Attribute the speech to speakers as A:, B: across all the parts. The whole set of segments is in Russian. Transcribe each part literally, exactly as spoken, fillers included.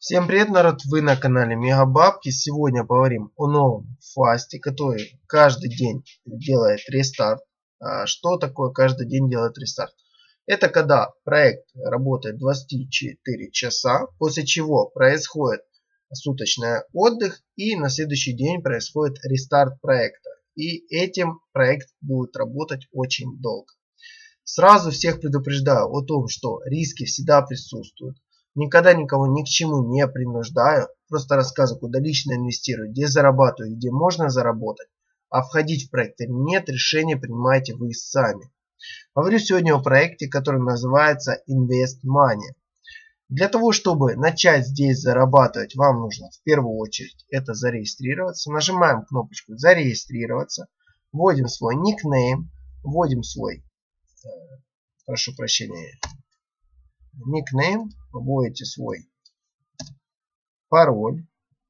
A: Всем привет, народ! Вы на канале Мегабабки. Сегодня поговорим о новом фасте, который каждый день делает рестарт. А что такое каждый день делает рестарт? Это когда проект работает двадцать четыре часа, после чего происходит суточный отдых и на следующий день происходит рестарт проекта. И этим проект будет работать очень долго. Сразу всех предупреждаю о том, что риски всегда присутствуют. Никогда никого ни к чему не принуждаю. Просто рассказываю, куда лично инвестирую, где зарабатываю, где можно заработать. А входить в проект или нет, решение принимаете вы сами. Говорю сегодня о проекте, который называется Invest Money. Для того, чтобы начать здесь зарабатывать, вам нужно в первую очередь это зарегистрироваться. Нажимаем кнопочку зарегистрироваться. Вводим свой никнейм. Вводим свой, прошу прощения, никнейм, вводите свой пароль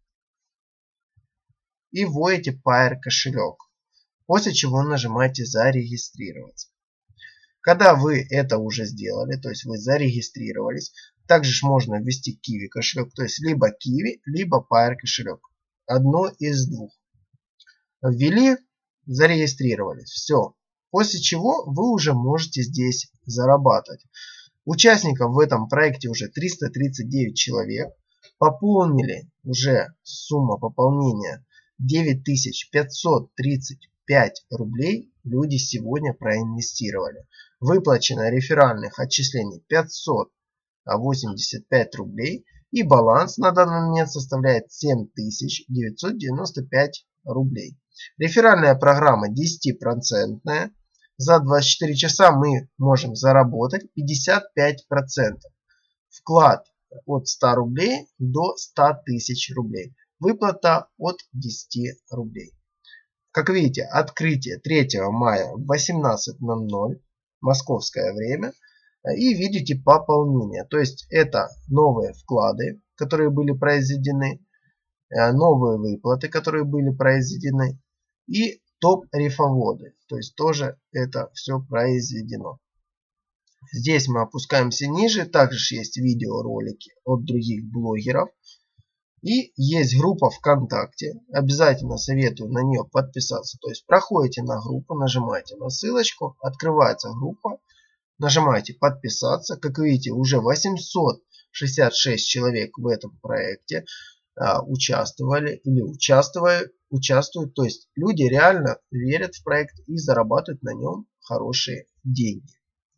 A: и вводите Pair кошелек, после чего нажимаете зарегистрироваться. Когда вы это уже сделали, то есть вы зарегистрировались, также можно ввести Kiwi кошелек, то есть либо Kiwi, либо Pair кошелек, одно из двух. Ввели, зарегистрировались, все, после чего вы уже можете здесь зарабатывать. Участников в этом проекте уже триста тридцать девять человек. Пополнили уже сумма пополнения девять тысяч пятьсот тридцать пять рублей. Люди сегодня проинвестировали. Выплачено реферальных отчислений пятьсот восемьдесят пять рублей. И баланс на данный момент составляет семь тысяч девятьсот девяносто пять рублей. Реферальная программа десятипроцентная. За двадцать четыре часа мы можем заработать пятьдесят пять процентов. Вклад от ста рублей до ста тысяч рублей. Выплата от десяти рублей. Как видите, открытие третьего мая в восемнадцать ноль ноль московское время. И видите пополнение. То есть это новые вклады, которые были произведены. Новые выплаты, которые были произведены. И топ-рефоводы. То есть тоже это все произведено. Здесь мы опускаемся ниже. Также есть видеоролики от других блогеров. И есть группа ВКонтакте. Обязательно советую на нее подписаться. То есть проходите на группу, нажимаете на ссылочку. Открывается группа. Нажимаете подписаться. Как видите, уже восемьсот шестьдесят шесть человек в этом проекте а, участвовали или участвуют. участвуют. То есть люди реально верят в проект и зарабатывают на нем хорошие деньги.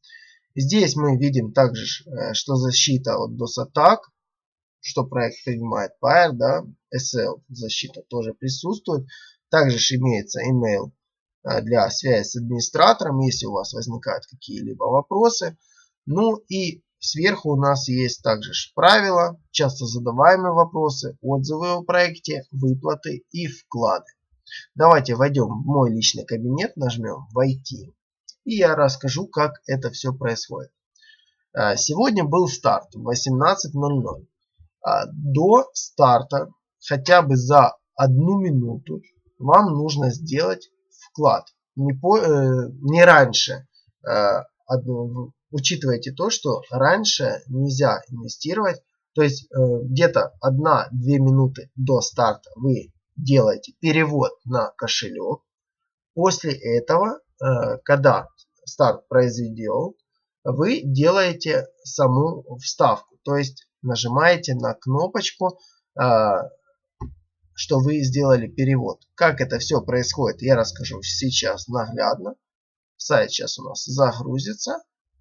A: Здесь мы видим также, что защита от DOS-атак, что проект принимает Pair, да, эс эл защита тоже присутствует. Также имеется email для связи с администратором, если у вас возникают какие-либо вопросы. Ну и сверху у нас есть также правила, часто задаваемые вопросы, отзывы о проекте, выплаты и вклады. Давайте войдем в мой личный кабинет, нажмем «Войти». И я расскажу, как это все происходит. Сегодня был старт в восемнадцать ноль ноль. До старта хотя бы за одну минуту вам нужно сделать вклад. Не, по, не раньше. Учитывайте то, что раньше нельзя инвестировать. То есть где-то одна-две минуты до старта вы делаете перевод на кошелек. После этого, когда старт произведен, вы делаете саму вставку. То есть нажимаете на кнопочку, что вы сделали перевод. Как это все происходит, я расскажу сейчас наглядно. Сайт сейчас у нас загрузится.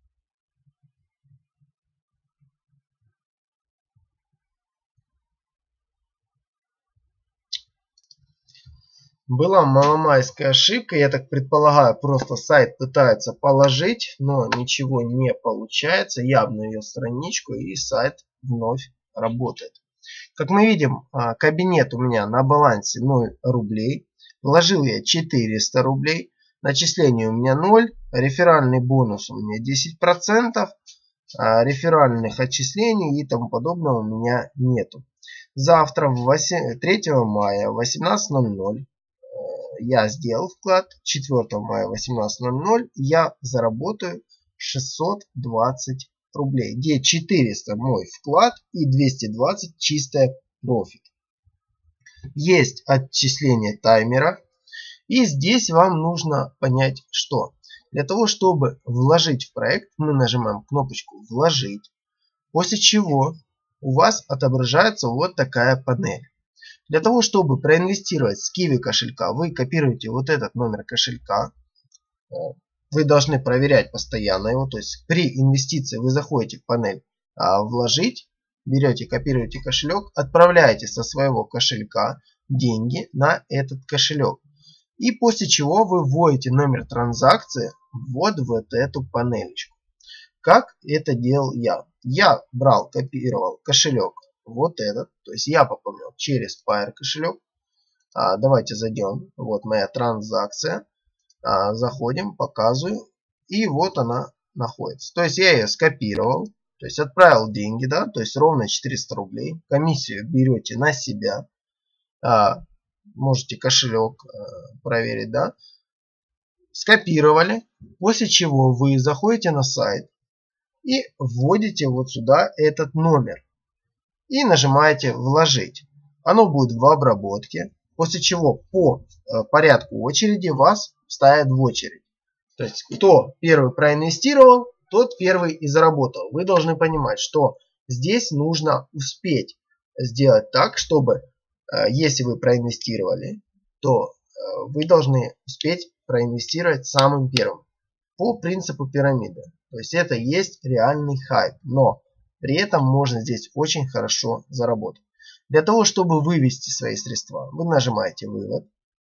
A: Была маломайская ошибка, я так предполагаю, просто сайт пытается положить, но ничего не получается. Я обновил страничку и сайт вновь работает. Как мы видим, кабинет у меня на балансе ноль рублей. Вложил я четыреста рублей. Начисление у меня ноль. Реферальный бонус у меня десять процентов. Реферальных отчислений и тому подобного у меня нету. Завтра, третьего мая в восемнадцать ноль ноль, я сделал вклад. четвёртого мая в восемнадцать ноль ноль я заработаю шестьсот двадцать рублей, где четыреста мой вклад и двести двадцать чистая профит. Есть отчисление таймера. И здесь вам нужно понять, что для того, чтобы вложить в проект, мы нажимаем кнопочку «Вложить», после чего у вас отображается вот такая панель. Для того, чтобы проинвестировать с Kiwi кошелька, вы копируете вот этот номер кошелька. Вы должны проверять постоянно его. То есть при инвестиции вы заходите в панель «Вложить», берете, копируете кошелек, отправляете со своего кошелька деньги на этот кошелек. И после чего вы вводите номер транзакции вот в вот эту панелечку. Как это делал я? Я брал, копировал кошелек вот этот. То есть я пополнял через Payeer кошелек. А, давайте зайдем. Вот моя транзакция. А, заходим, показываю. И вот она находится. То есть я ее скопировал. То есть отправил деньги, да, то есть ровно четыреста рублей. Комиссию берете на себя. А, можете кошелек э, проверить, да. Скопировали. После чего вы заходите на сайт и вводите вот сюда этот номер. И нажимаете «Вложить». Оно будет в обработке. После чего по э, порядку очереди вас вставят в очередь. То есть кто первый проинвестировал, тот первый и заработал. Вы должны понимать, что здесь нужно успеть сделать так, чтобы э, если вы проинвестировали, то э, вы должны успеть проинвестировать самым первым. По принципу пирамиды. То есть это есть реальный хайп. Но при этом можно здесь очень хорошо заработать. Для того, чтобы вывести свои средства, вы нажимаете «Вывод».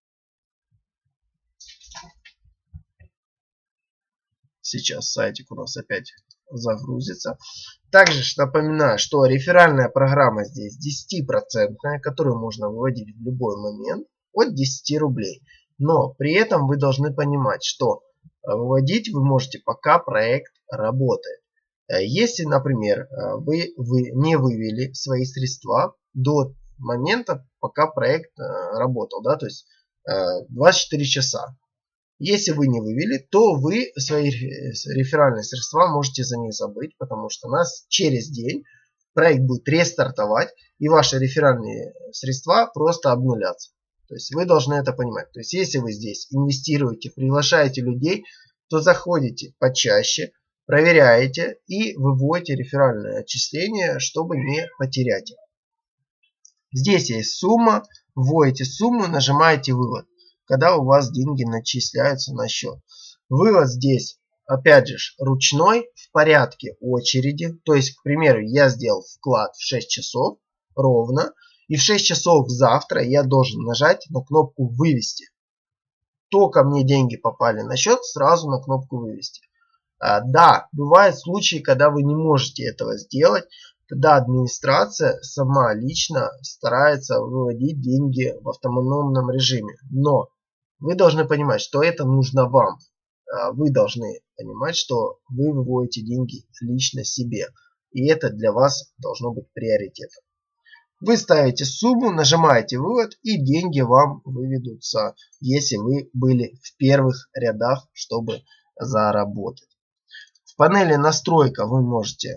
A: Сейчас сайтик у нас опять загрузится. Также напоминаю, что реферальная программа здесь десятипроцентная, которую можно выводить в любой момент от десяти рублей. Но при этом вы должны понимать, что выводить вы можете, пока проект работает. Если, например, вы, вы не вывели свои средства до момента, пока проект работал, да, то есть двадцать четыре часа. Если вы не вывели, то вы свои реферальные средства можете за них забыть, потому что у нас через день проект будет рестартовать, и ваши реферальные средства просто обнулятся. То есть вы должны это понимать. То есть если вы здесь инвестируете, приглашаете людей, то заходите почаще, проверяете и выводите реферальное отчисление, чтобы не потерять их. Здесь есть сумма, вводите сумму, нажимаете «Вывод», когда у вас деньги начисляются на счет. Вывод здесь, опять же, ручной, в порядке очереди. То есть, к примеру, я сделал вклад в шесть часов ровно. И в шесть часов завтра я должен нажать на кнопку «Вывести». Только мне деньги попали на счет, сразу на кнопку «Вывести». А, да, бывают случаи, когда вы не можете этого сделать. Тогда администрация сама лично старается выводить деньги в автономном режиме. Но вы должны понимать, что это нужно вам. Вы должны понимать, что вы выводите деньги лично себе. И это для вас должно быть приоритетом. Вы ставите сумму, нажимаете «Вывод», и деньги вам выведутся, если вы были в первых рядах, чтобы заработать. В панели «Настройка» вы можете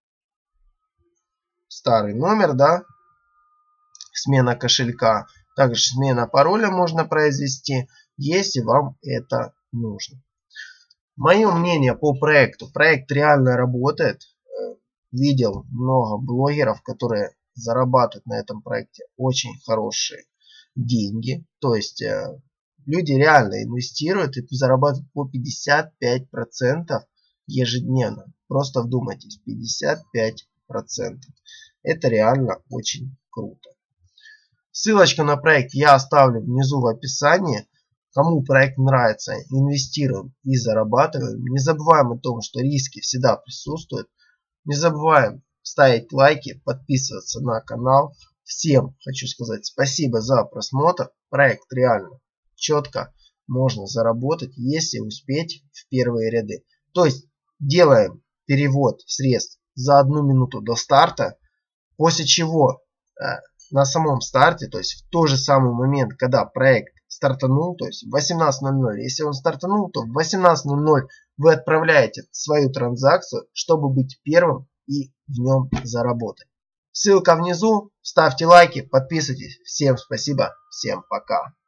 A: старый номер, да, смена кошелька, также смена пароля можно произвести, если вам это нужно. Мое мнение по проекту. Проект реально работает. Видел много блогеров, которые зарабатывают на этом проекте очень хорошие деньги. То есть э, люди реально инвестируют и зарабатывают по пятьдесят пять процентов ежедневно. Просто вдумайтесь, пятьдесят пять процентов. Это реально очень круто. Ссылочку на проект я оставлю внизу в описании. Кому проект нравится, инвестируем и зарабатываем. Не забываем о том, что риски всегда присутствуют. Не забываем ставить лайки, подписываться на канал. Всем хочу сказать спасибо за просмотр. Проект реально четко можно заработать, если успеть в первые ряды. То есть делаем перевод средств за одну минуту до старта, после чего э, на самом старте, то есть в тот же самый момент, когда проект стартанул, то есть в восемнадцать ноль ноль, если он стартанул, то в восемнадцать ноль ноль вы отправляете свою транзакцию, чтобы быть первым и в нем заработать. Ссылка внизу. Ставьте лайки, подписывайтесь. Всем спасибо, всем пока.